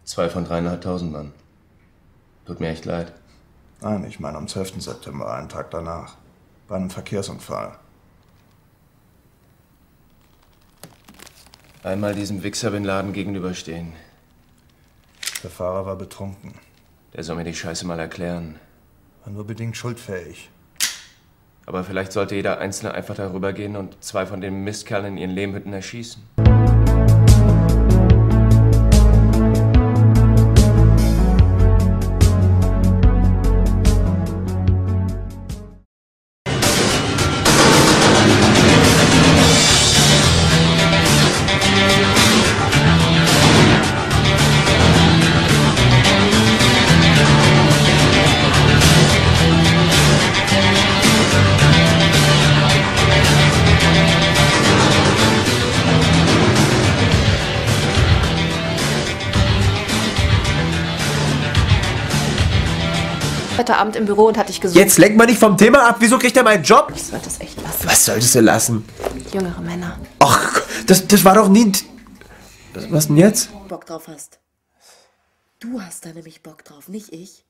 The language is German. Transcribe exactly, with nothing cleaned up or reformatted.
Zwei von dreieinhalbtausend Mann. Tut mir echt leid. Nein, ich meine am zwölften September, einen Tag danach. Bei einem Verkehrsunfall. Einmal diesem Wichser Bin Laden gegenüberstehen. Der Fahrer war betrunken. Der soll mir die Scheiße mal erklären. War nur bedingt schuldfähig. Aber vielleicht sollte jeder Einzelne einfach darüber gehen und zwei von den Mistkerlen in ihren Lehmhütten erschießen. Heute Abend im Büro und hatte ich gesucht. Jetzt lenk mal nicht vom Thema ab. Wieso kriegt er meinen Job? Ich sollte es echt lassen. Was solltest du lassen? Jüngere Männer. Ach, das, das war doch nie... Was denn jetzt? Bock drauf hast. Du hast da nämlich Bock drauf, nicht ich.